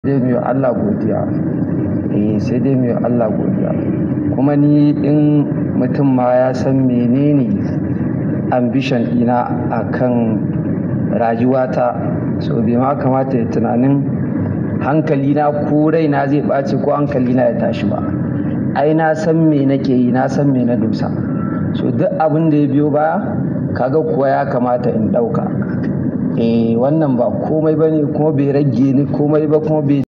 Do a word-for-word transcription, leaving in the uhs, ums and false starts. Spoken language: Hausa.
dai mu yi wa Allah godiya. Eh sai dai mu yi wa Allah godiya. Kuma ni in mutum ma ya san menene ambition ɗina akan rayuwata, so bai ma kamata ya tunanin hankalina ko raina zai ɓaci ko hankalina ya tashi ba. Ai na san me nake yi, na san me na dosa. So duk abin da ya biyo baya, kaga kuwa ya kamata in ɗauka. Eh wannan ba komai bane kuma bai rage ni komai ba kuma bai